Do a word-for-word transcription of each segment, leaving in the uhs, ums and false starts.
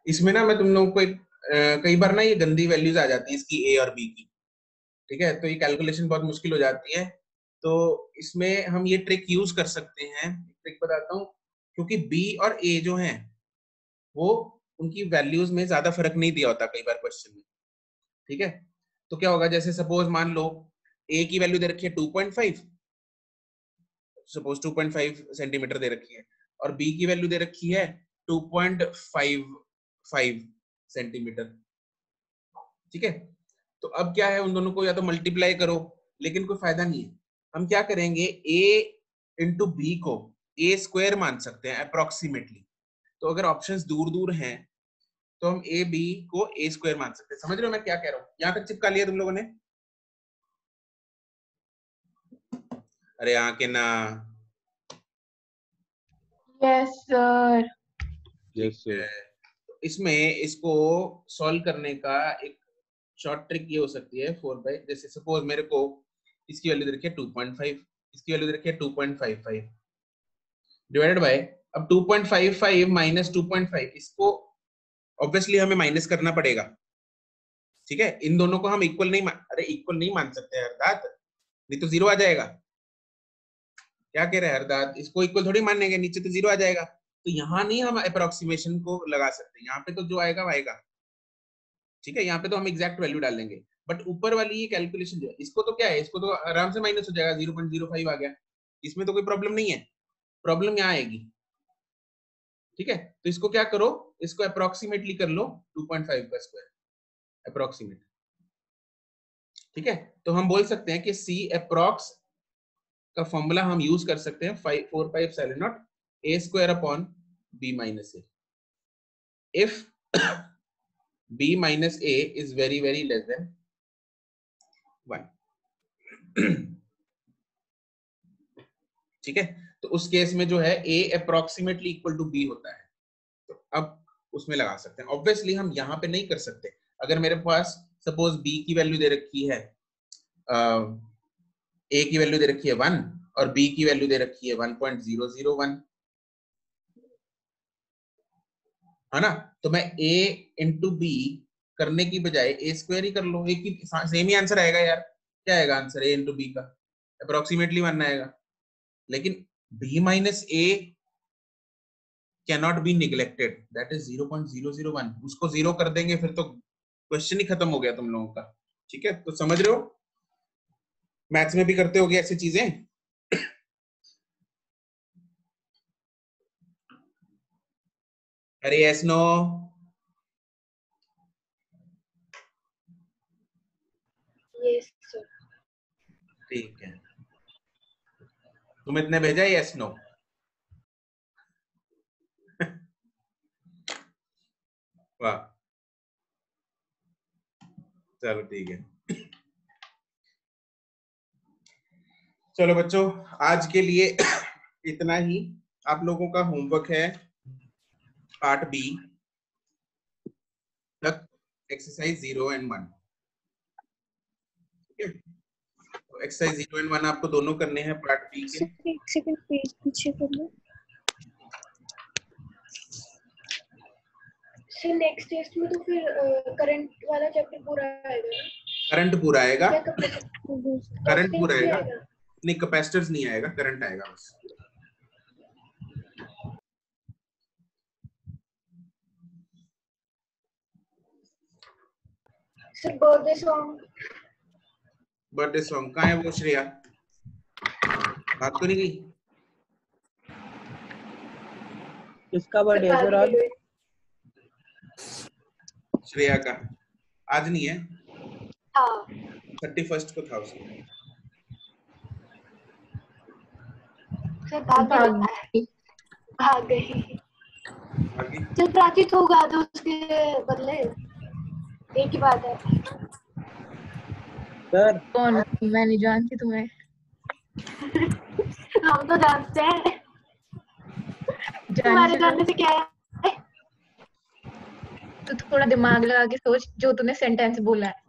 इसमें ना मैं तुम लोगों को एक अ, कई बार ना ये गंदी वैल्यूज आ जाती है इसकी ए और बी की, ठीक है, तो ये कैलकुलेशन बहुत मुश्किल हो जाती है। तो इसमें हम ये ट्रिक यूज कर सकते हैं, ट्रिक बताता हूँ। क्योंकि बी और ए जो हैं वो उनकी वैल्यूज में ज्यादा फर्क नहीं दिया होता कई बार क्वेश्चन में, ठीक है। तो क्या होगा, जैसे सपोज मान लो ए की वैल्यू दे रखी है two point five, suppose two point five centimetre दे रखी है, और बी की वैल्यू दे रखी है two point five five centimetre, ठीक है। तो अब क्या है, उन दोनों को या तो मल्टीप्लाई करो, लेकिन कोई फायदा नहीं है। हम क्या करेंगे, a इंटू बी को ए स्क्वायर मान सकते हैं अप्रोक्सीमेटली। तो अगर ऑप्शंस दूर दूर हैं तो हम ए बी को ए स्क्वायर मान सकते हैं। समझ रहे हो मैं क्या कह रहा हूँ? यहां तक चिपका लिया तुम लोगों ने? अरे यहाँ के ना। Yes sir. Yes sir. तो इसमें इसको सॉल्व करने का एक शॉर्ट ट्रिक ये हो सकती है, फोर बाई, जैसे सपोज मेरे को इसकी वैल्यू दे रखी है टू पॉइंट फाइव, इसकी वैल्यू दे रखी है two point five five, divided by, अब two point five five minus two point five, इसको ऑब्वियसली हमें माइनस करना पड़ेगा, ठीक है। इन दोनों को हम इक्वल नहीं मान, अरे इक्वल नहीं मान सकते हरदात, नहीं तो जीरो आ जाएगा। क्या कह रहे हैं हरदात, इसको इक्वल थोड़ी मानेंगे, नीचे तो जीरो आ जाएगा। तो यहाँ नहीं हम अप्रोक्सीमेशन को लगा सकते, यहाँ पे तो जो आएगा वो आएगा, ठीक है। यहाँ पे तो हम एग्जैक्ट वैल्यू डाल देंगे, बट ऊपर वाली ये कैलकुलेशन जो है, इसको तो क्या है, इसको तो आराम से माइनस हो जाएगा, जीरो पॉइंट जीरो फाइव आ गया, इसमें तो कोई प्रॉब्लम नहीं है। प्रॉब्लम यहाँ आएगी, ठीक है। तो इसको क्या करो, इसको अप्रोक्सीमेटली कर लो टू पॉइंट फाइव का स्क्वायर, अप्रोक्सीमेट, ठीक है। तो हम बोल सकते हैं कि सी अप्रोक्स का फॉर्मूला हम यूज कर सकते हैं five four five epsilon not A square upon B minus A. If b minus a is very very less than one, ठीक है। तो उस केस में जो है a approximately equal to b होता है, तो अब उसमें लगा सकते हैं। ऑब्वियसली हम यहाँ पे नहीं कर सकते। अगर मेरे पास सपोज b की वैल्यू दे रखी है, a की वैल्यू दे रखी है वन और b की वैल्यू दे रखी है one point zero zero one, है ना। तो मैं a इंटू बी करने की बजाय ए स्क्वायर ही कर लो, एक ही सेम ही आंसर आएगा यार। क्या आएगा आंसर ए इंटू बी का? अप्रोक्सीमेटली वन आएगा। लेकिन b minus A can not be neglected, that is zero point zero zero one. उसको जीरो कर देंगे फिर तो क्वेश्चन ही खत्म हो गया तुम लोगों का, ठीक है। तो समझ रहे हो, मैथ्स में भी करते होगे ऐसी चीजें। अरे यस नो, यस सर। ठीक है, तुम इतने भेजा यस नो? वाह, चलो ठीक है। चलो बच्चों, आज के लिए इतना ही। आप लोगों का होमवर्क है पार्ट बी तक, एक्सरसाइज जीरो एंड वन, ठीक है। तो एक्सरसाइज जीरो एंड वन आपको दोनों करने हैं पार्ट बी के। एक सेकंड पेज पीछे कर लो सर। नेक्स्ट टेस्ट में तो फिर करंट वाला चैप्टर पूरा आएगा। करंट पूरा आएगा, या कैपेसिटेंस करंट पूरा आएगा, आएगा? नहीं कैपेसिटर्स नहीं आएगा, करंट आएगा बस। Sir birthday song, birthday song कहाँ है वो? श्रेया बात तो नहीं गई? किसका बर्थडे है सर आज? श्रेया का आज नहीं है, हाँ थर्टी फर्स्ट को था उसका। सर भाग गई, भाग गई। आगे चल प्राची तो गा दो उसके बदले, एक ही बात है। सर कौन? मैं नहीं जानती तुम्हें। हम तो जानते हैं, तुम्हारे जानने से क्या है। तो थोड़ा दिमाग लगा के सोच जो तूने सेंटेंस बोला है।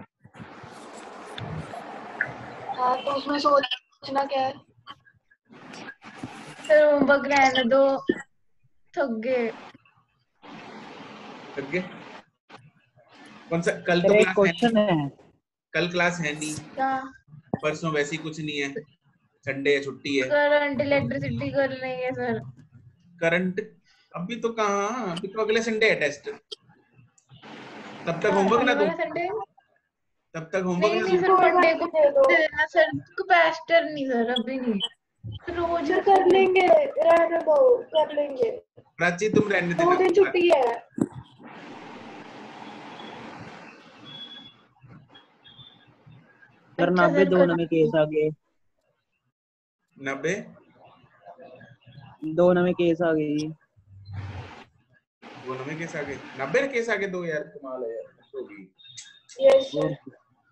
हाँ तो उसमें सोचना क्या है? चलो होमवर्क रहने दो, थक गए। ओके कौन सा कल तो सर एक क्लास है क्वेश्चन नहीं है कल क्लास है नहीं क्या परसों वैसे ही कुछ नहीं है संडे है छुट्टी है करंट इलेक्ट्रिसिटी कर लेंगे सर। करंट अभी तो कहाँ अभी तो अगले संडे है टेस्ट तब तक हाँ, होमवर्क ना आने दो वाला संडे तब तक होमवर्क नहीं ना नहीं दो सर कोई बात मंडे को नहीं, दे दो। दे देना सर कैपेसिटर नहीं सर अभी नहीं रोज सर कर लेंगे, रहने दो, कर लेंगे। प्राची तुम रहने दो दिन देना छुट्टी है। सर अच्छा नब्बे सर दो कर नवे केस आ गए नब्बे दो नवे केस आ गए जी वो नब्बे केस आ गए नब्बे केस आ गए दो यार कमाल है यार होगी यस और सर।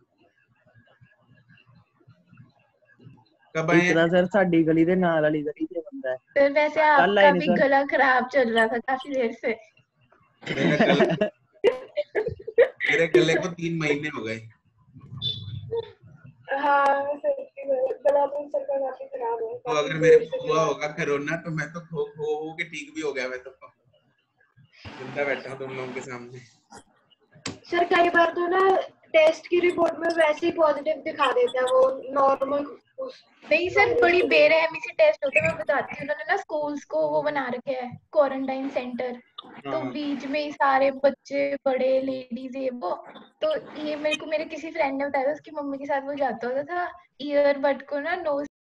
कब आए एक ਤਾਂ सर साडी गली दे नाल वाली गली च बंदा है सर वैसे कल आपका आए नहीं भी सर गला खराब चल रहा था काफी देर से। मेरा गल मेरे गले को तीन महीने हो गए हाँ सर, गला तो सर का काफी खराब है। तो काफी अगर मेरे देर को से हुआ खराब होगा कोरोना तो मैं तो खो खो हो के ठीक भी हो गया मैं तो जिंदा बैठा हूँ तुम लोगों के सामने सर कई बार तो ना टेस्ट की रिपोर्ट में वैसे ही पॉजिटिव दिखा देता है वो नॉर्मल नहीं सर बड़ी बेरहमी से टेस्ट होते हैं मैं बताती हूँ उन्होंने ना स्कूल्स को वो बना रखे है क्वारंटाइन सेंटर तो हाँ बीच में ही सारे बच्चे बड़े लेडीज ये वो तो ये मेरे को मेरे किसी फ्रेंड ने बताया था उसकी मम्मी के साथ वो जाता होता था ईयरबड को ना नोज